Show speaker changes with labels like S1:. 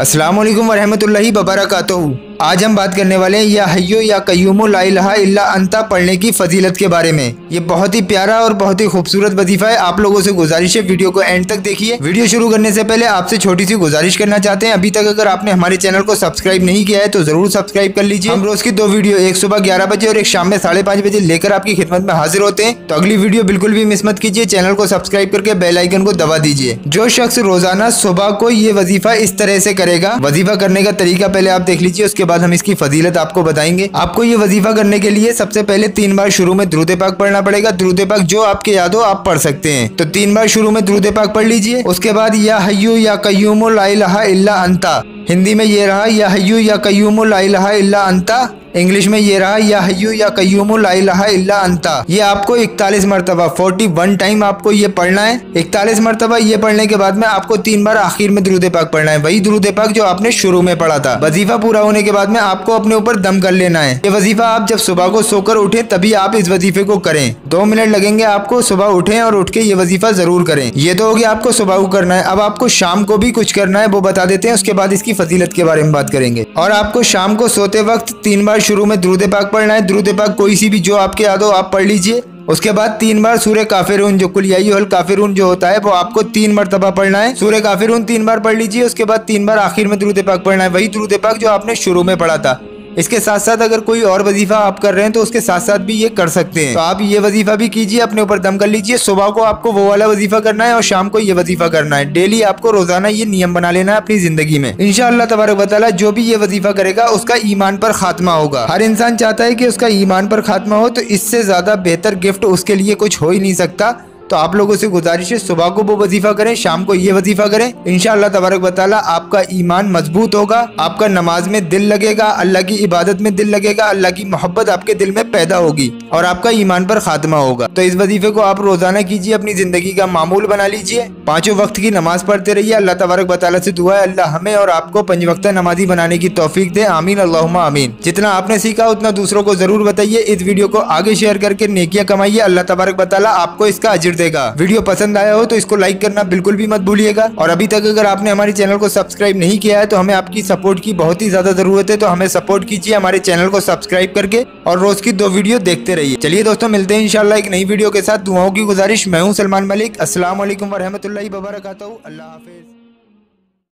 S1: अस्सलाम वालेकुम वरहमतुल्लाहि वबरकातुहू। आज हम बात करने वाले हैं या हय्यु या कय्यूमु ला इलाहा इल्ला अंता पढ़ने की फजीलत के बारे में। ये बहुत ही प्यारा और बहुत ही खूबसूरत वजीफा है। आप लोगों से गुजारिश है वीडियो को एंड तक देखिए। वीडियो शुरू करने से पहले आपसे छोटी सी गुजारिश करना चाहते हैं, अभी तक अगर आपने हमारे चैनल को सब्सक्राइब नहीं किया है तो जरूर सब्सक्राइब कर लीजिए। हम रोज की 2 वीडियो, एक सुबह 11 बजे और एक शाम में 5:30 बजे लेकर आपकी खिदमत में हाजिर होते हैं। तो अगली वीडियो बिल्कुल भी मिस मत कीजिए। चैनल को सब्सक्राइब करके बेल आइकन को दबा दीजिए। जो शख्स रोजाना सुबह को ये वजीफा इस तरह से करेगा, वजीफा करने का तरीका पहले आप देख लीजिए, उसके बाद हम इसकी फजीलत आपको बताएंगे। आपको ये वजीफा करने के लिए सबसे पहले 3 बार शुरू में दुरूद पाक पढ़ना पड़ेगा। दुरूद पाक जो आपके याद हो आप पढ़ सकते हैं। तो 3 बार शुरू में दुरूद पाक पढ़ लीजिए। उसके बाद या हय्यु या कय्यूमु ला इलाहा इल्ला अंता, हिंदी में ये रहा या हय्यु या कय्यूमु ला इलाहा इल्ला अंता, इंग्लिश में ये रहा या हय्यु या कय्यूमु ला इलाहा इल्ला अंता। ये आपको 41 मरतबा 41 टाइम आपको ये पढ़ना है। 41 मरतबा ये पढ़ने के बाद में आपको 3 बार आखिर में दुरूद पाक पढ़ना है, वही दुरूद पाक जो आपने शुरू में पढ़ा था। वजीफा पूरा होने के बाद में आपको अपने ऊपर दम कर लेना है। ये वजीफा आप जब सुबह को सोकर उठे तभी आप इस वजीफे को करें। 2 मिनट लगेंगे आपको। सुबह उठे और उठ के ये वजीफा जरूर करें। ये तो हो गया आपको सुबह को करना है। अब आपको शाम को भी कुछ करना है, वो बता देते हैं, उसके बाद इसकी फजीलत के बारे में बात करेंगे। और आपको शाम को सोते वक्त 3 बार शुरू में दुरूद पाक पढ़ना है। दुरूद पाक कोई सी भी जो आपके याद हो आप पढ़ लीजिए। उसके बाद 3 बार सूरह काफिरून, जो कुल या अय्युहल काफिरून जो होता है वो आपको 3 मरतबा पढ़ना है। सूरह काफिरून 3 बार पढ़ लीजिए। उसके बाद 3 बार आखिर में दुरूद पाक पढ़ना है, वही दुरूद पाक जो आपने शुरू में पढ़ा था। इसके साथ साथ अगर कोई और वजीफा आप कर रहे हैं तो उसके साथ साथ भी ये कर सकते हैं। तो आप ये वजीफा भी कीजिए, अपने ऊपर दम कर लीजिए। सुबह को आपको वो वाला वजीफा करना है और शाम को ये वजीफा करना है। डेली आपको रोजाना ये नियम बना लेना है अपनी जिंदगी में। इंशाअल्लाह तबारक व तआला जो भी ये वजीफा करेगा उसका ईमान पर खात्मा होगा। हर इंसान चाहता है कि उसका ईमान पर खात्मा हो, तो इससे ज्यादा बेहतर गिफ्ट उसके लिए कुछ हो ही नहीं सकता। तो आप लोगों से गुजारिश है सुबह को वो वजीफा करें, शाम को ये वजीफा करें। इंशाअल्लाह तबारक व तआला आपका ईमान मजबूत होगा, आपका नमाज में दिल लगेगा, अल्लाह की इबादत में दिल लगेगा, अल्लाह की मोहब्बत आपके दिल में पैदा होगी और आपका ईमान पर खात्मा होगा। तो इस वजीफे को आप रोजाना कीजिए, अपनी जिंदगी का मामूल बना लीजिए। 5 वक्त की नमाज पढ़ते रहिए। अल्लाह तबारक व तआला से दुआ है अल्लाह हमें और आपको 5 वक्त नमाजी बनाने की तौफीक दे। आमीन अल्लाहुम्मा आमीन। जितना आपने सीखा उतना दूसरों को जरूर बताइए। इस वीडियो को आगे शेयर करके नेकियां कमाइए। अल्लाह तबारक व तआला आपको इसका अजर देगा। वीडियो पसंद आया हो तो इसको लाइक करना बिल्कुल भी मत भूलिएगा। और अभी तक अगर आपने हमारे चैनल को सब्सक्राइब नहीं किया है तो हमें आपकी सपोर्ट की बहुत ही ज्यादा जरूरत है। तो हमें सपोर्ट कीजिए हमारे चैनल को सब्सक्राइब करके और रोज की 2 वीडियो देखते रहिए। चलिए दोस्तों, मिलते हैं इंशाल्लाह एक नई वीडियो के साथ। दुआओं की गुजारिश। मैं हूं सलमान मलिक। अस्सलाम वालेकुम वरहमतुल्लाहि वबरकातुहू। अल्लाह हाफिज।